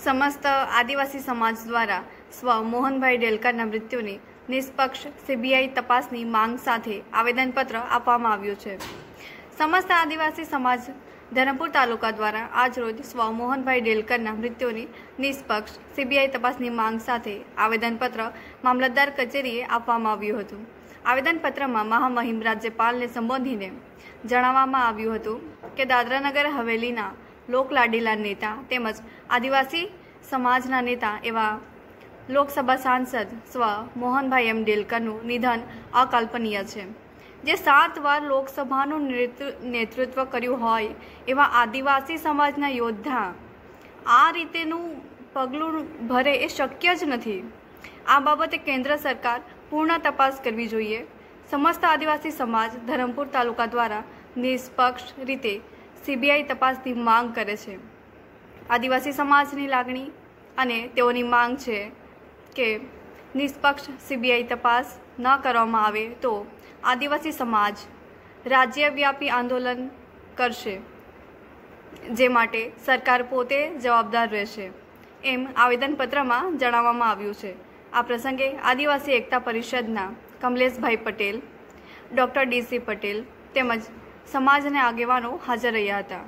समस्त आदिवासी समाज द्वारा स्व मोहनभाई डेलकરના મૃત્યુની નિષ્પક્ષ સીબીઆઈ તપાસની માંગ સાથે આવેદનપત્ર આપવામાં આવ્યું છે। સમસ્ત આદિવાસી સમાજ ધરમપુર તાલુકા દ્વારા આજરોજ સ્વ મોહનભાઈ ડેલકરના મૃત્યુની નિષ્પક્ષ સીબીઆઈ તપાસની માંગ સાથે આવેદનપત્ર મામલતદાર કચેરીએ આપવામાં આવ્યું હતું। આવેદનપત્રમાં મહામહિમ રાજ્યપાલને સંબોધીને જણાવવામાં આવ્યું હતું કે દાદરાનગર હવેલીના લોકલાડીલા नेता તેમજ आदिवासी समाजना नेता एवं लोकसभा सांसद स्व मोहनभाई एम डेलकरનું નિધન અકલ્પનીય છે। જે 7 વાર લોકસભાનું નેતૃત્વ કર્યું હોય એવા આદિવાસી સમાજના યોદ્ધા આ રીતેનું પગલું ભરે એ શક્ય જ નથી। આ બાબતે કેન્દ્ર સરકાર પૂર્ણ તપાસ કરવી જોઈએ। સમસ્ત આદિવાસી સમાજ ધરમપુર તાલુકા દ્વારા નિષ્પક્ષ રીતે સીબીઆઈ તપાસની માંગ કરે છે। આદિવાસી સમાજની લાગણી અને તેઓની માંગ છે કે નિષ્પક્ષ સીબીઆઈ તપાસ ન કરવામાં આવે તો આદિવાસી સમાજ રાજ્યવ્યાપી આંદોલન કરશે, જે માટે સરકાર પોતે જવાબદાર રહેશે એમ આવેદનપત્રમાં જણાવવામાં આવ્યું છે। આ પ્રસંગે આદિવાસી એકતા પરિષદના કમલેશભાઈ પટેલ, ડૉક્ટર ડીસી પટેલ તેમજ સમાજના આગેવાનો હાજર રહ્યા હતા।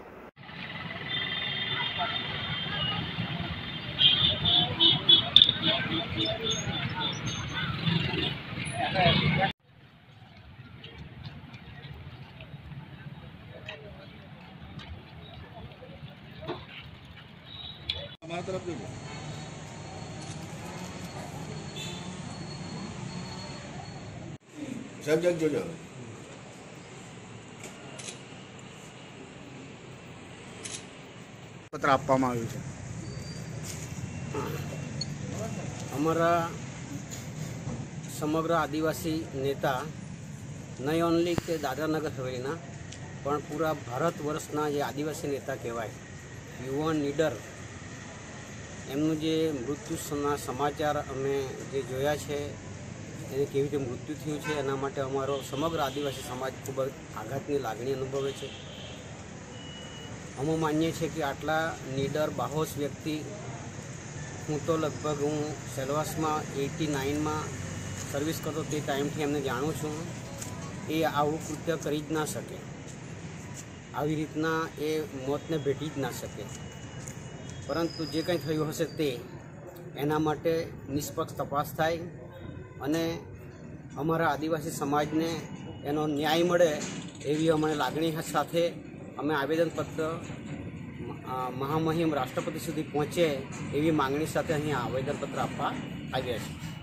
सब जग जो पत्र આપવામાં આવ્યું છે। અમારા સમગ્ર આદિવાસી નેતા નહીં ઓનલી કે દાદરાનગર હવેલીના પણ પૂરા ભારત વર્ષના જે આદિવાસી નેતા કહેવાય, યુવાન લીડર, એમનું જે મૃત્યુના સમાચાર અમે જે જોયા છે, એને કેવી રીતે મૃત્યુ થયું છે, એના માટે અમારો સમગ્ર આદિવાસી સમાજ ખૂબ જ આઘાતની લાગણી અનુભવે છે। અમે માનીએ છીએ કે આટલા નીડર બાહોશ વ્યક્તિ, હું તો લગભગ હું સેલવાસમાં 89માં સર્વિસ કરતો તે ટાઈમથી એમને જાણું છું। એ આવું કૃત્ય કરી જ ના શકે, આવી રીતના એ મોતને ભેટી જ ના શકે। પરંતુ જે કંઈ થયું હશે તે એના માટે નિષ્પક્ષ તપાસ થાય અને અમારા આદિવાસી સમાજને એનો ન્યાય મળે એવી અમારી લાગણી સાથે અમે આવેદનપત્ર મહામહિમ રાષ્ટ્રપતિ સુધી પહોંચે એવી માંગણી સાથે અહીંયા આવેદનપત્ર આપવા આવ્યા છીએ।